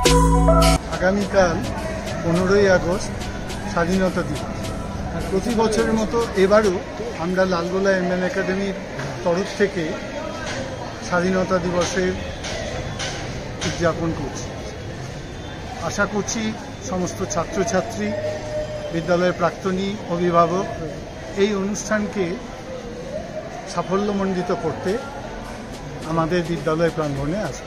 আগামীকাল 15ই আগস্ট স্বাধীনতা দিবস। প্রতি বছরের মতো এবারও আমরা লালগোলা এমএন একাডেমির তরফ থেকে স্বাধীনতা দিবসের উদযাপন করছি। আশা করছি সমস্ত ছাত্রছাত্রী, বিদ্যালয়ের প্রাক্তনী, অভিভাবক এই অনুষ্ঠানকে সাফল্যমণ্ডিত করতে আমাদের বিদ্যালয় প্রাঙ্গণে আসবে।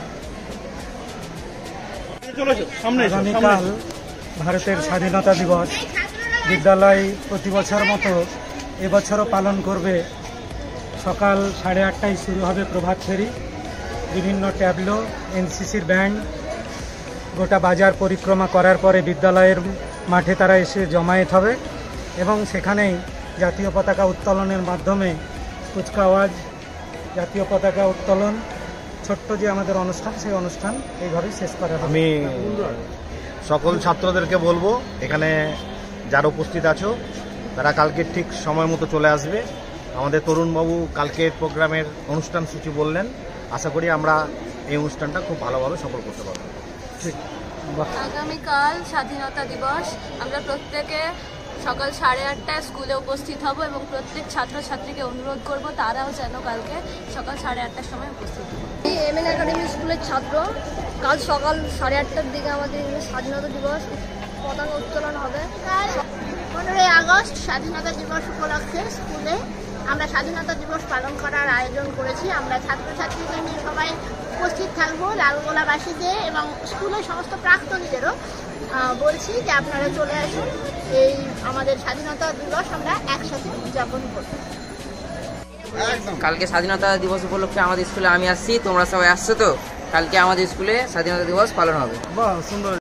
আগামীকাল ভারতের স্বাধীনতা দিবস। বিদ্যালয় প্রতি বছর মতো এবছরও পালন করবে। সকাল 8:30টায় শুরু হবে প্রভাত ফেরি। বিভিন্ন ট্যাবলো, এনসিসির ব্যান্ড গোটা বাজার পরিক্রমা করার পরে বিদ্যালয়ের মাঠে তারা এসে জমায়েত হবে এবং সেখানেই জাতীয় পতাকা উত্তোলনের মাধ্যমে কুচকাওয়াজ, জাতীয় পতাকা উত্তোলন, ছোট্ট যে আমাদের অনুষ্ঠান, সেই অনুষ্ঠান এইভাবে শেষ করা হবে। আমি সকল ছাত্রদেরকে বলবো, এখানে যারা উপস্থিত আছো তারা কালকে ঠিক সময় মতো চলে আসবে। আমাদের তরুণবাবু কালকের প্রোগ্রামের অনুষ্ঠান সূচি বললেন। আশা করি আমরা এই অনুষ্ঠানটা খুব ভালোভাবে সফল করতে পারবো। আগামীকাল স্বাধীনতা দিবস। আমরা প্রত্যেকে সকাল 8:30টায় স্কুলে উপস্থিত হব এবং প্রত্যেক ছাত্রছাত্রীকে অনুরোধ করব তারাও যেন কালকে সকাল 8:30টার সময় উপস্থিত হবে। এমএন একাডেমি স্কুলের ছাত্র। কাল সকাল 8:30টার দিকে আমাদের স্বাধীনতা দিবস পতাকা উত্তোলন হবে। 15ই আগস্ট স্বাধীনতা দিবস উপলক্ষে স্কুলে আমরা স্বাধীনতা দিবস পালন করার আয়োজন করেছি। আমরা ছাত্রছাত্রীদের নিয়ে সবাই উপস্থিত থাকবো, লালগোলাবাসীদের এবং স্কুলের সমস্ত প্রাক্তনীদেরও বলছি যে আপনারা চলে আসুন। এই আমাদের স্বাধীনতা দিবস আমরা একসাথে উদযাপন করব। কালকে স্বাধীনতা দিবস উপলক্ষে আমাদের স্কুলে আমি আসছি, তোমরা সবাই আসছো তো? কালকে আমাদের স্কুলে স্বাধীনতা দিবস পালন হবে। বাহ, সুন্দর।